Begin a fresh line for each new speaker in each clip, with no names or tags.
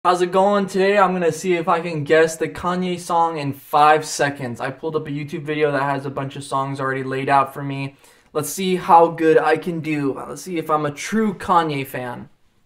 How's it going? Today I'm going to see if I can guess the Kanye song in 5 seconds. I pulled up a YouTube video that has a bunch of songs already laid out for me. Let's see how good I can do. Let's see if I'm a true Kanye fan.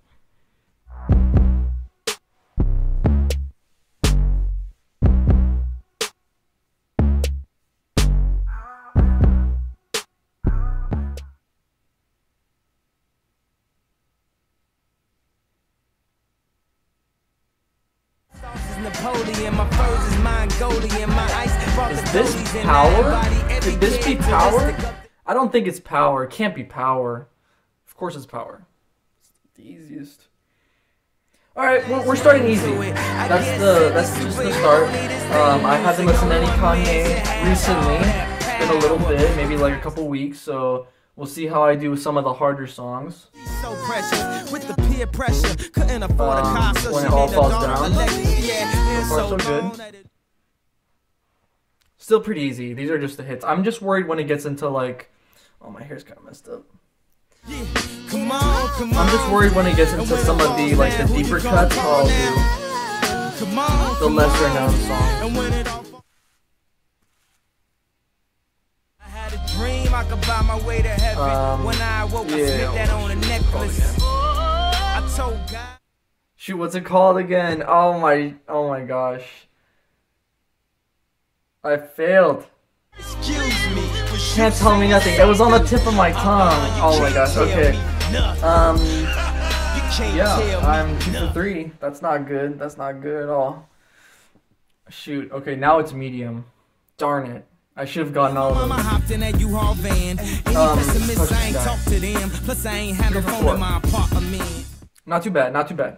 Is this Power? Could this be Power? I don't think it's Power. It can't be Power. Of course it's Power. It's the easiest. Alright, we're starting easy. That's just the start. I haven't listened to any Kanye recently. It's been a little bit, maybe like a couple weeks, so we'll see how I do with some of the harder songs. When it all falls down. So far so good. Still pretty easy. These are just the hits. I'm just worried when it gets into like, oh, my hair's kind of messed up. I'm just worried when it gets into some of the like the deeper cuts. I'll do the lesser known songs. Shoot, what's it called again? Oh my gosh. I failed. Can't tell me nothing. It was on the tip of my tongue. Oh my gosh, okay. Yeah, I'm 2 for 3. That's not good. That's not good at all. Shoot, okay, now it's medium. Darn it. I should have gotten all of them. Not too bad, not too bad.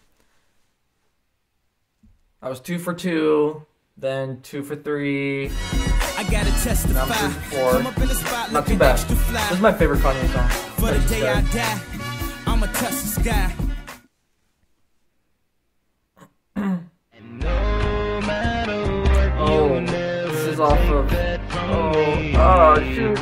I was 2 for 2. Then 2 for 3. I gotta testify. Now I'm 3 for 4. Not too bad. This is my favorite Kanye song. For the day I die, I'ma touch the sky. Oh, this is off of. Oh, shoot.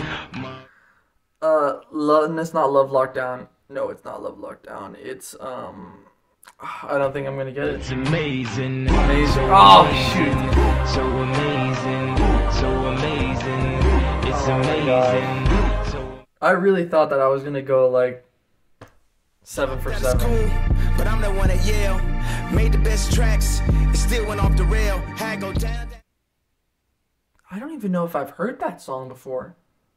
It's not Love Lockdown. No, it's not Love Lockdown. It's I don't think I'm gonna get it. It's amazing. Amazing. Oh shoot. So amazing. So amazing. It's amazing. I really thought that I was gonna go like 7 for 7. But I'm the one at Yale. Made the best tracks. It still went off the rail. Had go down. I don't even know if I've heard that song before.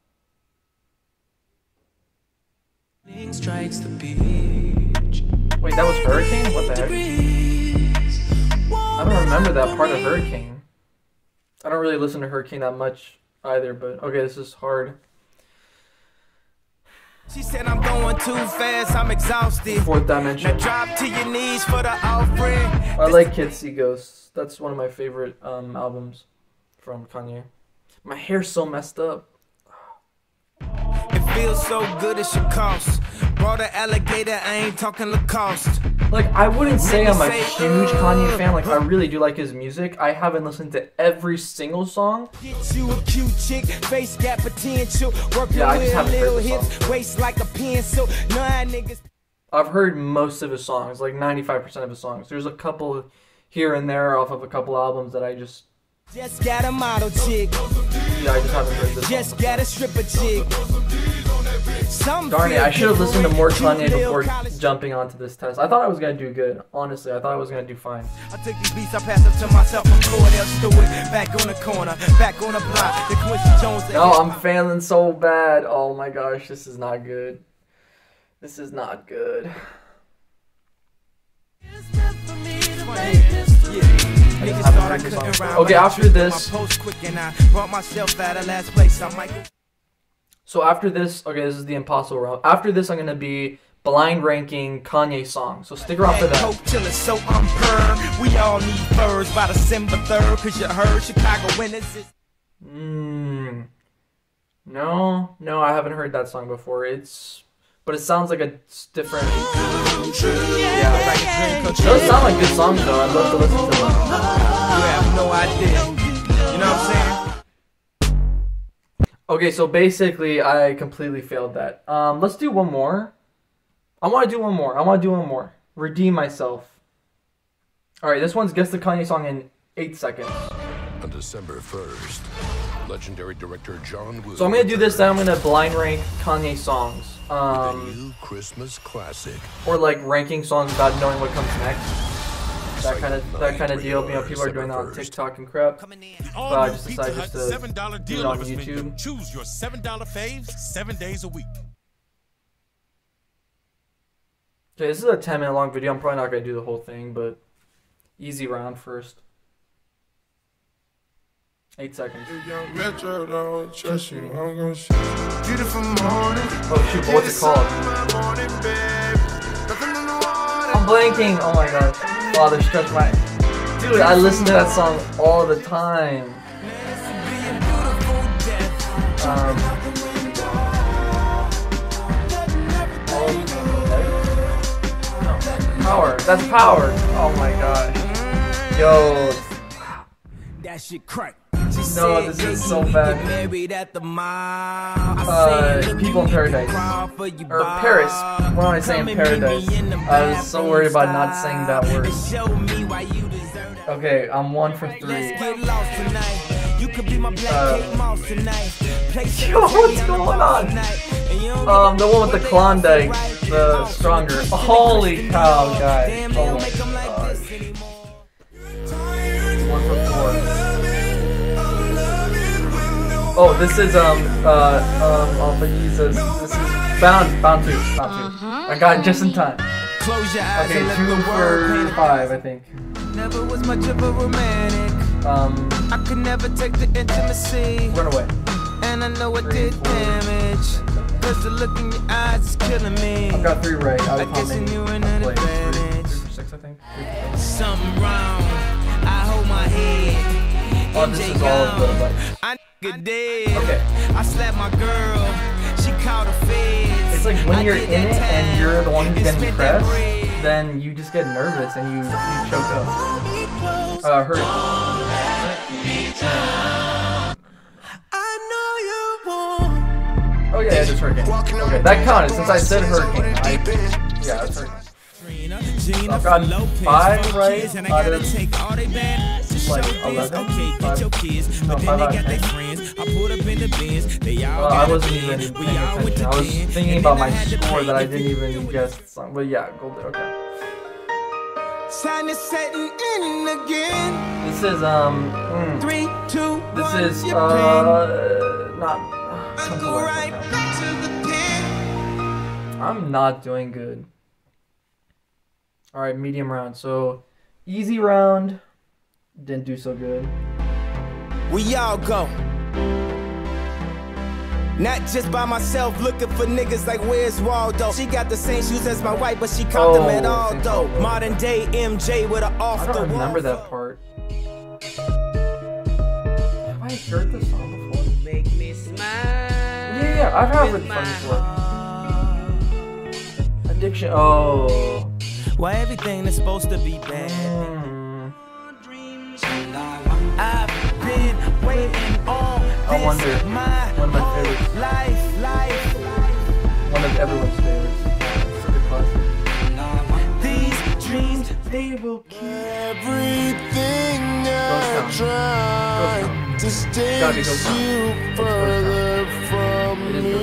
Strikes the beach. Wait, that was Hurricane? What the heck? I don't remember that part of Hurricane. I don't really listen to Hurricane that much either, but okay, this is hard. She said I'm going too fast, I'm exhausted. Fourth Dimension. Now drop to your knees for the offering. I like Kids See Ghosts. That's one of my favorite albums from Kanye. My hair's so messed up. It feels so good it should cost. Brought an alligator, I ain't talking Lacoste. Like, I wouldn't say I'm a huge Kanye fan. Like, I really do like his music. I haven't listened to every single song. Get you a cute chick, face got potential. Yeah, I just haven't heard the song. Waist like a pencil. I've heard most of his songs, like 95% of his songs. There's a couple here and there off of a couple albums that I just got a model chick. Yeah, I just haven't heard this. Just got a stripper chick. Darn it, I should have listened to more Kanye before jumping onto this test. I thought I was going to do good. Honestly, I thought I was going to do fine. I take these beats, I pass them to myself. Back on the corner, back on the block. No, I'm failing so bad. Oh my gosh, this is not good. This is not good. Okay, after this. So after this, okay, this is the impossible round. After this, I'm gonna be blind ranking Kanye songs. So stick around for that. We all need furs by December 3rd, cause you heard Chicago winners. No, I haven't heard that song before. But it sounds like a different. Yeah, it does sound like good songs though. I'd love to listen to them. You have no idea. You know what I'm saying? Okay, so basically, I completely failed that. Let's do one more. I want to do one more. Redeem myself. Alright, this one's Guess the Kanye Song in 8 seconds.
On December 1st, legendary director John Woo.
So I'm gonna do this, then I'm gonna blind rank Kanye songs.
A new Christmas classic.
Or like ranking songs without knowing what comes next. That kind of deal. You know, people are doing that on TikTok and crap. But I just decided just to do it on YouTube.
Choose your $7 faves 7 days a week.
Okay, this is a 10-minute long video. I'm probably not gonna do the whole thing, but easy round first. 8 seconds.
Beautiful morning.
Oh shoot, but what's it called? I'm blanking. Oh my gosh. Father stretch my. Dude, I listen to that song all the time. Power. That's Power. Oh my gosh. Yo.
That shit crack.
No, this is so bad. People in Paradise. Or Paris. What am I saying? Paradise. I was so worried about not saying that word. Okay, I'm 1 for 3. Yo, what's going on? The one with the Klondike, the stronger. Holy cow, guys. Oh my gosh. 1 for 4. Oh, this is oh Jesus. This is Bound 2. I got it just in time. Okay, 2 for 5, I think.
Never was much of a romantic. I could never take the intimacy.
Run away.
And I know it did damage. Cause the look in your eyes is killing me.
I've got 3 right.
I guess you were an advantage.
3 for 6, I think.
Something wrong. I hold my head.
Oh, this is all of the like.
I dead.
Okay.
I slapped my girl. She called the feds.
It's like when you're in it and you're the one who's getting pressed, then you just get nervous and you choke up. Hurt. Oh yeah, it's Hurricane. Okay, that counted since I said Hurricane. Yeah, it's Hurricane. I've gotten 5 right out of like 11. 5. No, 5 out of 10. I wasn't even paying attention. I was thinking about my score that I didn't even guess the song. But yeah, go there. Okay. This is
3, 2,
this is not. I'm not doing good. Alright, medium round. So, easy round. Didn't do so good.
We all go. Not just by myself, looking for niggas like where's Waldo. She got the same shoes as my wife, but she caught them at all though. Modern day MJ with an off the wall.
I don't remember that part. Have I heard this song before?
Make me smile.
Yeah, I've heard this song before. Addiction. Oh.
Why everything is supposed to be bad? I've been waiting on
I wonder. One of my favorites. One of everyone's favorites. Such a classic.
These dreams, they will keep
everything I try to steer you further from me.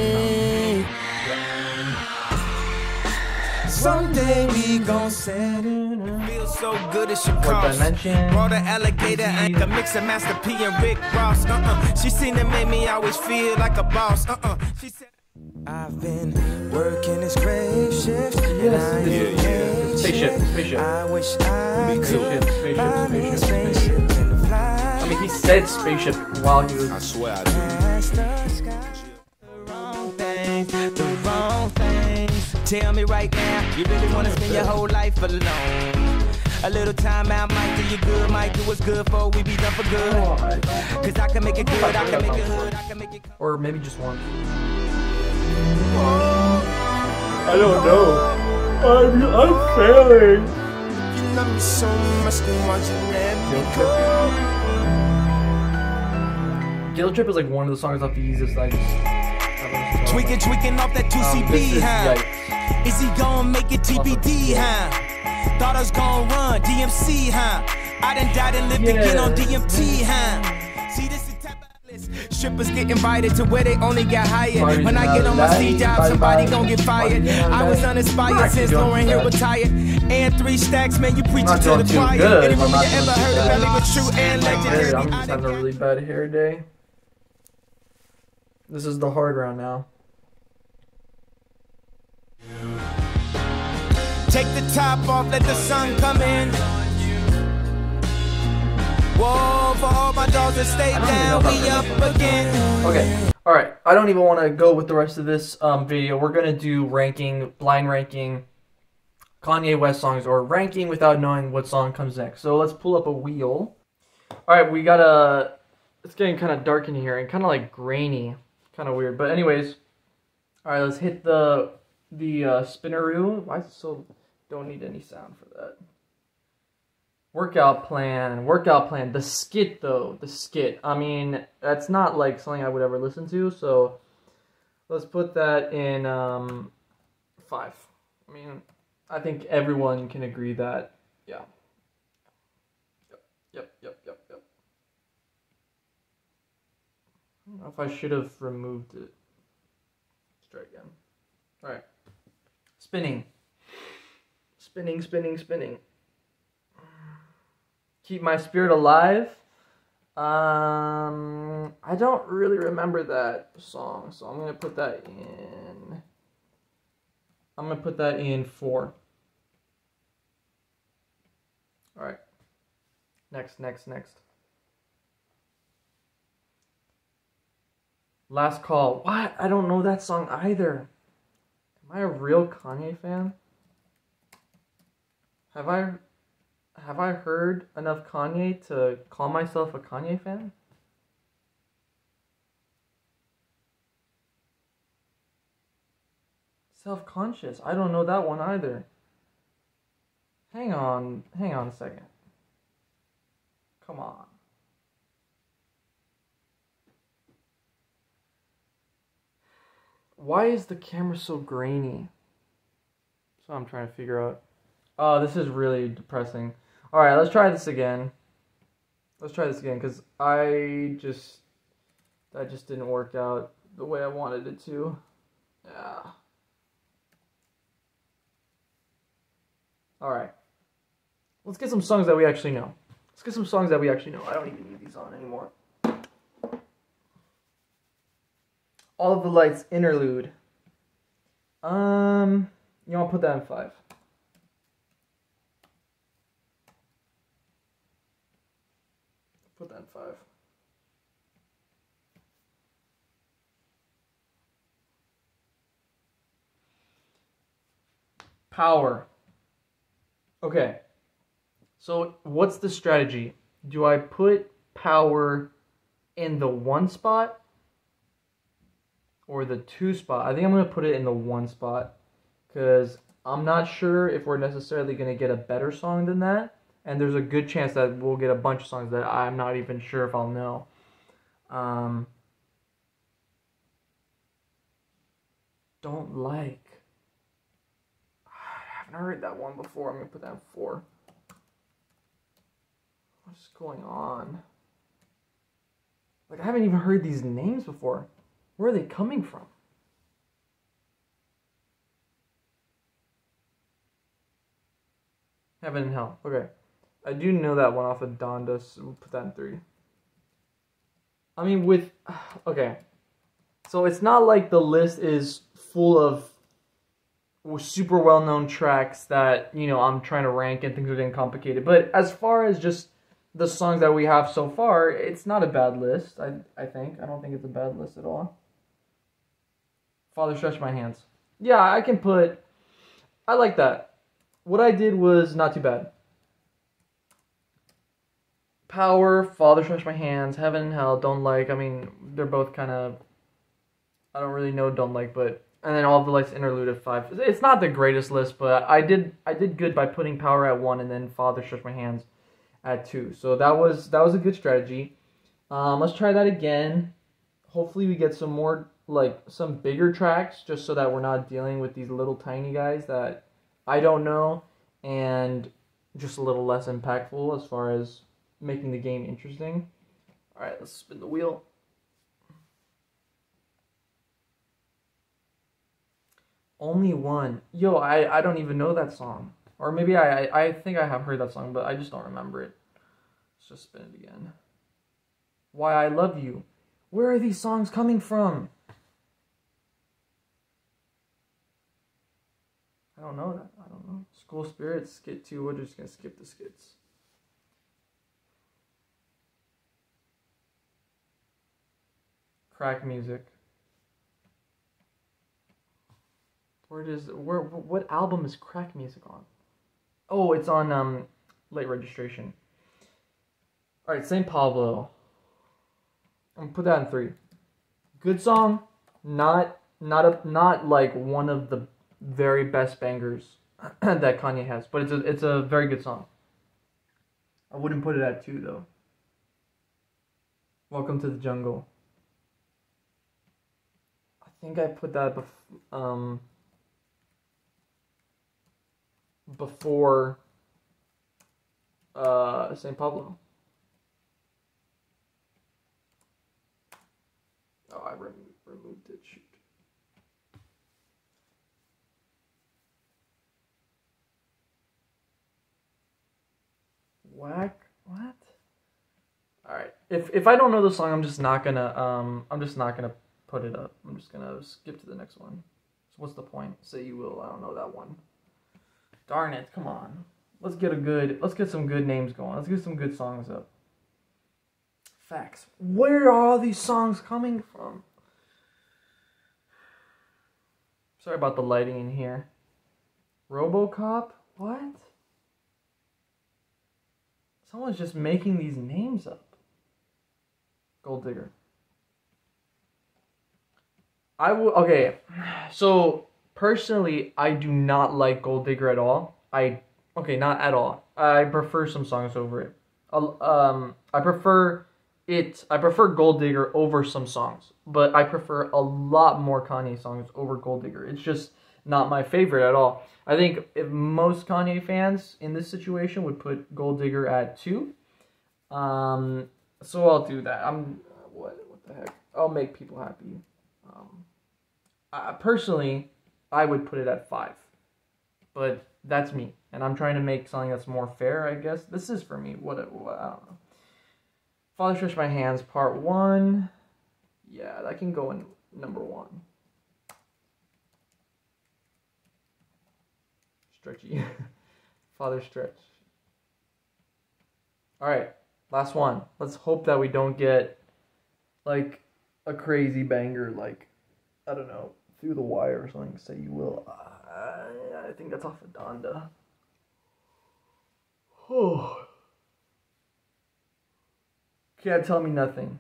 Someday we gon' set it. Feels so good it should cost. Brought an alligator and a mix of Master P and Rick Ross. She seen it made me always feel like a boss. She said I've been working this grave shift.
Yes. Spaceship.
I wish I could
Spaceship. I mean, he said spaceship while he was.
I swear I
the wrong things. Tell me right now, you really wanna spend your whole life alone? A little time out might do you good, might do what's good for we be done for good. Cause I can make it good, I can make it good, I can make it.
Or maybe just one. I don't know. I'm failing.
You love me so much, then why you let me go?
Guilt Trip is like one of the songs off the easiest I just.
Tweaking off that 2CB, huh? Is he gonna make it TBD, huh? thought I was gonna run. DMC, huh? I done died and lived again on DMT, huh? See, this is type of list. Strippers get invited to where they only got hired. When I get on my stage job, somebody gon' get fired. I was uninspired since Lauren Hill retired. And 3 stacks, man, you preaching to the choir. Any rumor you ever heard of Belly was true and legendary.
I'm just having a really bad hair day. This is the hard round now.
Take the top off, let the sun come in. Whoa, for all my dogs that stay down, we up again.
Okay, alright. I don't even want to go with the rest of this video. We're going to do ranking, blind ranking Kanye West songs, or ranking without knowing what song comes next. So let's pull up a wheel. Alright, we got a... It's getting kind of dark in here and kind of like grainy. Kind of weird. But anyways, alright, let's hit the spinneroo. Why is it so... Don't need any sound for that. Workout plan. The skit, though. The skit. I mean, that's not like something I would ever listen to, so let's put that in 5. I mean, I think everyone can agree that, yeah. Yep. I don't know if I should have removed it. Let's try again. Alright. Spinning. Keep My Spirit Alive. I don't really remember that song, so I'm gonna put that in. I'm gonna put that in 4. All right. Next. Last Call. What? I don't know that song either. Am I a real Kanye fan? Have I heard enough Kanye to call myself a Kanye fan? Self-Conscious. I don't know that one either. Hang on a second. Come on. Why is the camera so grainy? That's what I'm trying to figure out. Oh, this is really depressing. Alright, let's try this again. Because that just didn't work out the way I wanted it to. Yeah. Alright. Let's get some songs that we actually know. I don't even need these on anymore. All of the Lights interlude. You want to put that in 5. Put that in 5. Power. Okay. So what's the strategy? Do I put Power in the 1 spot or the 2 spot? I think I'm going to put it in the 1 spot because I'm not sure if we're necessarily going to get a better song than that. And there's a good chance that we'll get a bunch of songs that I'm not even sure if I'll know. Don't Like. I haven't heard that one before. I'm going to put that in 4. What's going on? Like, I haven't even heard these names before. Where are they coming from? Heaven and Hell. Okay. I do know that one off of Donda, so we'll put that in 3. I mean, okay. So it's not like the list is full of super well-known tracks that, you know, I'm trying to rank and things are getting complicated. But as far as just the songs that we have so far, it's not a bad list, I think. I don't think it's a bad list at all. Father Stretch My Hands. Yeah, I like that. What I did was not too bad. Power, Father Stretch My Hands, Heaven and Hell, Don't Like. I mean, they're both kind of... I don't really know Don't Like, but... And then All of the Lights interlude at 5. It's not the greatest list, but I did good by putting Power at 1 and then Father Stretch My Hands at 2. So that was a good strategy. Let's try that again. Hopefully we get some more, like, some bigger tracks, just so that we're not dealing with these little tiny guys that I don't know. and just a little less impactful as far as making the game interesting. Alright, let's spin the wheel. Only One. Yo, I don't even know that song. Or maybe I think I have heard that song, but I just don't remember it. Let's just spin it again. Why I Love You. Where are these songs coming from? I don't know that. I don't know. School Spirit, skit 2. We're just going to skip the skits. Crack Music. What album is Crack Music on? Oh, it's on Late Registration. Alright, St. Pablo. I'm gonna put that in 3. Good song, not like one of the very best bangers that Kanye has, but it's a very good song. I wouldn't put it at 2 though. Welcome to the Jungle. I think I put that before St. Pablo. Oh, I removed it. Shoot. Whack. What? All right. If I don't know the song, I'm just not gonna put it up. I'm just gonna skip to the next one. So what's the point? Say You Will. I don't know that one. Darn it! Come on. Let's get some good names going. Let's get some good songs up. Facts. Where are all these songs coming from? Sorry about the lighting in here. RoboCop? What? Someone's just making these names up. Gold Digger. Okay, so personally, I do not like Gold Digger at all. Not at all. I prefer some songs over it. I prefer Gold Digger over some songs, but I prefer a lot more Kanye songs over Gold Digger. It's just not my favorite at all. I think if most Kanye fans in this situation would put Gold Digger at 2, so I'll do that. What the heck? I'll make people happy. Personally, I would put it at 5, but that's me, and I'm trying to make something that's more fair, I guess. This is for me. What I don't know. Father Stretch My Hands, Part 1. Yeah, that can go in number 1. Stretchy. Father Stretch. Alright, last one. Let's hope that we don't get, like, a crazy banger, like, I don't know, Through the Wire or something. Say You Will. I think that's off of Donda. Oh. Can't Tell Me Nothing.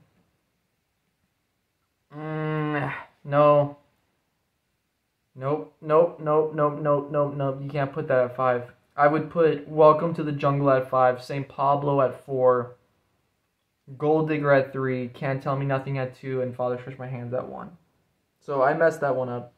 No. Nope. You can't put that at 5. I would put Welcome to the Jungle at 5, St. Pablo at 4, Gold Digger at 3, Can't Tell Me Nothing at 2, and Father Stretch My Hands at 1. So I messed that one up.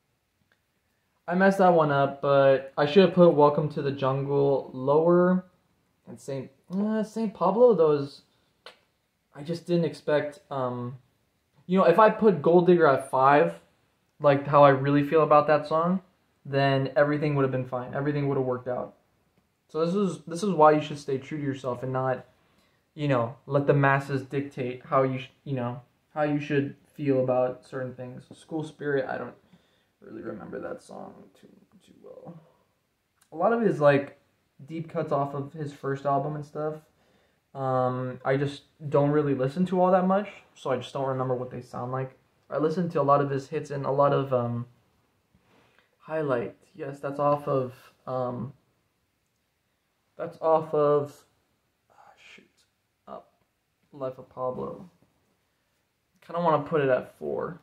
But I should have put Welcome to the Jungle lower. And St. Pablo, those... I just didn't expect... if I put Gold Digger at 5, like how I really feel about that song, then everything would have been fine. Everything would have worked out. So this is why you should stay true to yourself and not, let the masses dictate how you should feel about certain things. School Spirit, I don't really remember that song too well. A lot of it is like deep cuts off of his first album and stuff. I just don't really listen to all that much, so I just don't remember what they sound like. I listened to a lot of his hits and a lot of Highlight. Yes, that's off of Life of Pablo. Kind of want to put it at 4.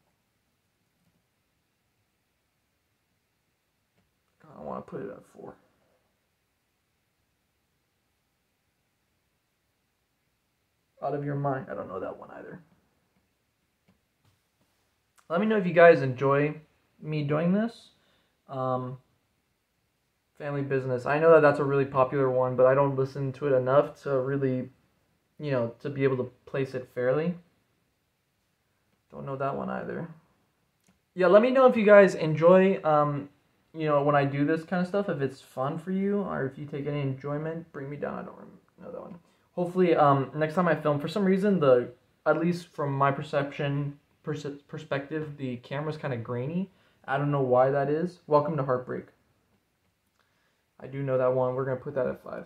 I want to put it at 4. Out of Your Mind. I don't know that one either. Let me know if you guys enjoy me doing this. Family Business. I know that that's a really popular one, but I don't listen to it enough to really, you know, to be able to place it fairly. Don't know that one either. Yeah, let me know if you guys enjoy, you know, when I do this kind of stuff, if it's fun for you, or if you take any enjoyment. Bring Me Down. I don't know that one. Hopefully, next time I film, for some reason, at least from my perspective, the camera's kind of grainy. I don't know why that is. Welcome to Heartbreak. I do know that one. We're going to put that at 5.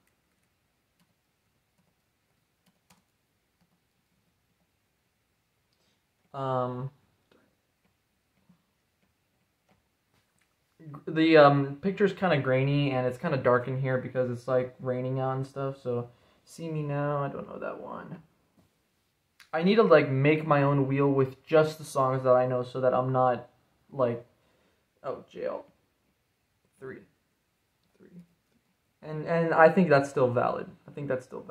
The picture's kind of grainy, and it's kind of dark in here because it's like raining out and stuff. So, See Me Now, I don't know that one. I need to like make my own wheel with just the songs that I know, so that I'm not like, oh, Jail. 3. And I think that's still valid. Someone's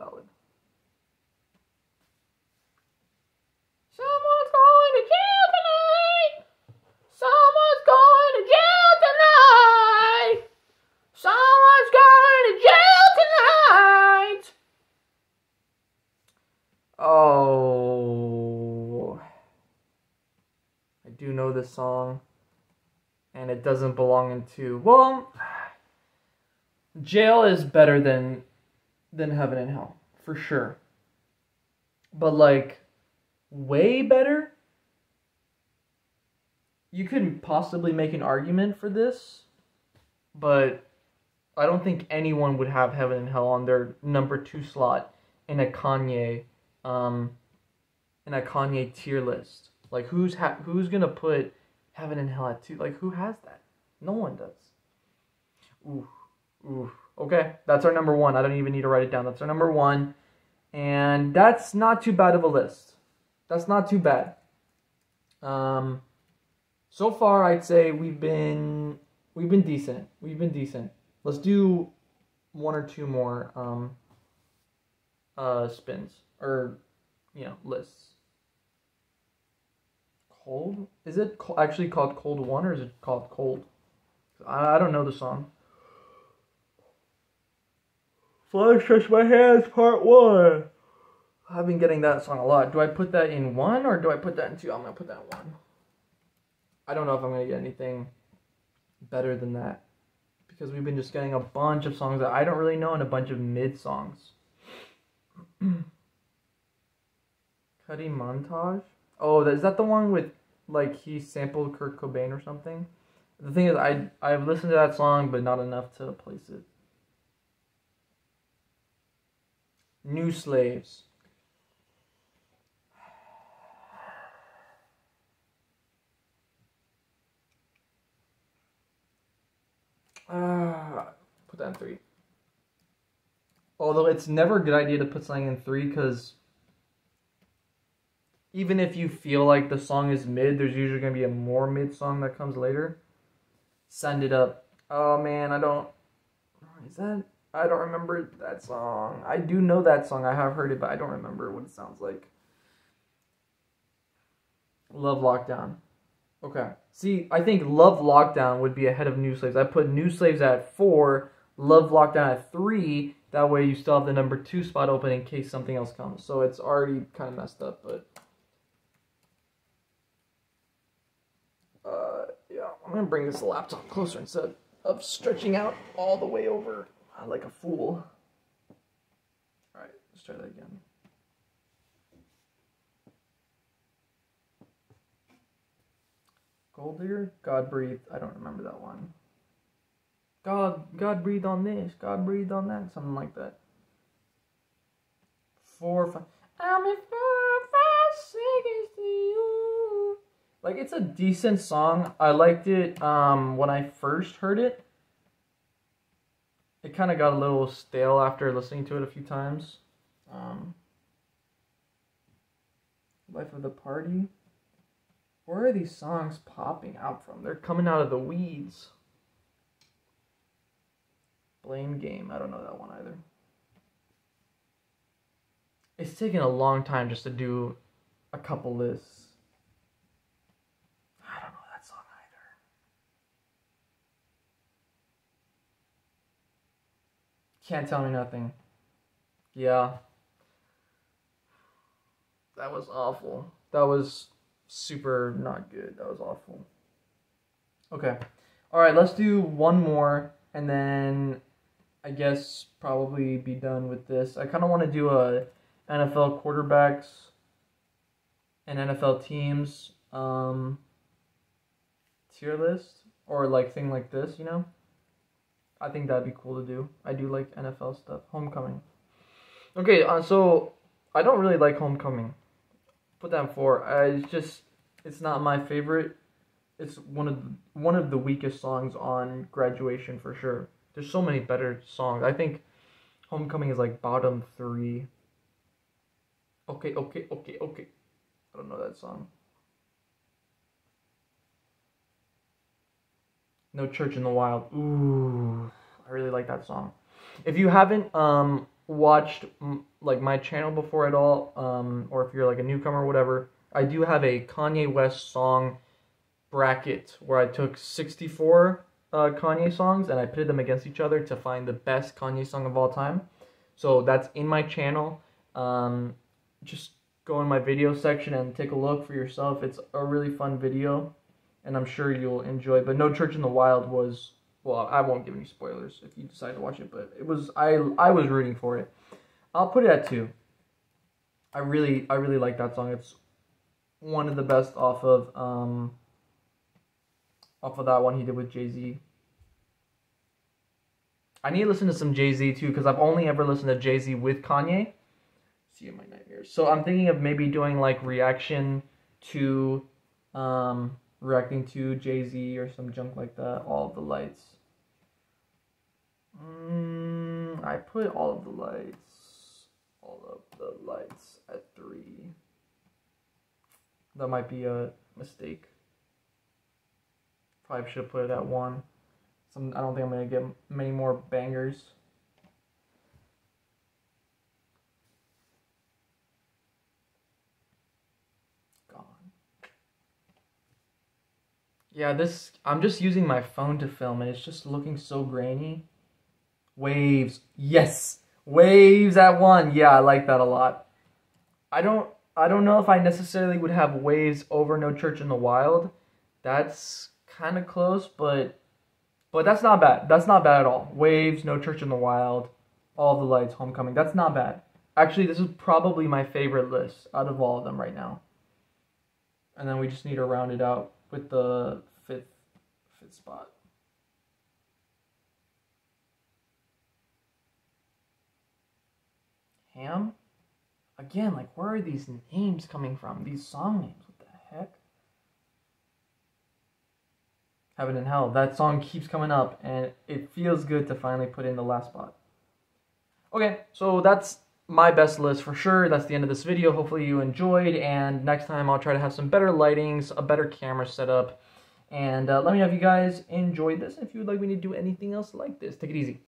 going to jail tonight. Someone's going to jail tonight. Someone's going to jail tonight. Oh. I do know this song. And it doesn't belong in 2. Well, Jail is better than Heaven and Hell, for sure. But like, way better? You could possibly make an argument for this, but I don't think anyone would have Heaven and Hell on their number 2 slot in a Kanye tier list. Like, who's gonna put Heaven and Hell at 2? Like, who has that? No one does. Ooh. Okay, that's our number 1. I don't even need to write it down. That's our number 1. And that's not too bad of a list. That's not too bad. So far, I'd say we've been decent. Let's do 1 or 2 more spins, or, you know, lists. Cold? Is it actually called Cold 1, or is it called Cold? I don't know the song. Fly Stretch My Hands, Part 1. I've been getting that song a lot. Do I put that in 1, or do I put that in 2? I'm going to put that in 1. I don't know if I'm going to get anything better than that, because we've been just getting a bunch of songs that I don't really know and a bunch of mid songs. Cuddy Montage? Oh, is that the one with, like, he sampled Kurt Cobain or something? The thing is, I've listened to that song, but not enough to place it. New Slaves. Put that in 3. Although it's never a good idea to put something in 3, because even if you feel like the song is mid, there's usually going to be a more mid song that comes later. Send It Up. Oh man, I don't remember that song. I do know that song. I have heard it, but I don't remember what it sounds like. Love Lockdown. Okay. See, I think Love Lockdown would be ahead of New Slaves. I put New Slaves at 4, Love Lockdown at 3. That way you still have the number 2 spot open in case something else comes. So it's already kind of messed up, but yeah, I'm going to bring this laptop closer instead of stretching out all the way over like a fool. Alright, let's try that again. Gold Digger? God Breathe. I don't remember that one. God breathe on this. God breathe on that. Something like that. 4, 5. I'm in 4, 5 seconds to you. Like, it's a decent song. I liked it when I first heard it. It kind of got a little stale after listening to it a few times. Life of the Party. Where are these songs popping out from? They're coming out of the weeds. Blame Game. I don't know that one either. It's taking a long time just to do a couple lists. I don't know that song Can't Tell Me Nothing. Yeah. That was awful. That was super not good. That was awful. Okay. Alright, let's do one more, and then I guess probably be done with this. I kind of want to do a NFL quarterbacks and NFL teams tier list, or like thing like this, you know? I think that'd be cool to do. I do like NFL stuff. Homecoming. Okay, so I don't really like Homecoming. Put that in 4. It's not my favorite. It's one of the weakest songs on Graduation for sure. There's so many better songs. I think Homecoming is like bottom 3. Okay. I don't know that song. No Church in the Wild. Ooh, I really like that song. If you haven't watched like my channel before at all, or if you're like a newcomer or whatever, I do have a Kanye West song bracket where I took 64 Kanye songs and I pitted them against each other to find the best Kanye song of all time. So that's in my channel. Just go in my video section and take a look for yourself. It's a really fun video, and I'm sure you'll enjoy. But No Church in the Wild was, well, I won't give any spoilers if you decide to watch it, but it was, I was rooting for it. I'll put it at 2. I really like that song. It's one of the best off of that one he did with Jay-Z. I need to listen to some Jay-Z too, because I've only ever listened to Jay-Z with Kanye. See in my nightmares. So I'm thinking of maybe doing like reacting to Jay-Z or some junk like that. All of the Lights. I put All of the Lights at 3. That might be a mistake. Probably should have put it at 1. I don't think I'm going to get many more bangers. Gone. Yeah, I'm just using my phone to film and it's just looking so grainy. Waves. Yes! Waves at 1. Yeah, I like that a lot. I don't know if I necessarily would have Waves over No Church in the Wild. That's kind of close, but that's not bad. That's not bad at all. Waves, No Church in the Wild, All of the Lights, Homecoming. That's not bad. Actually, this is probably my favorite list out of all of them right now. And then we just need to round it out with the fifth spot. Ham? Again, like, where are these names coming from? These song names, what the heck? Heaven and Hell. That song keeps coming up, and it feels good to finally put in the last spot. Okay, so that's my best list for sure. That's the end of this video. Hopefully you enjoyed, and next time I'll try to have some better lightings, a better camera setup, and let me know if you guys enjoyed this, if you would like me to do anything else like this. Take it easy.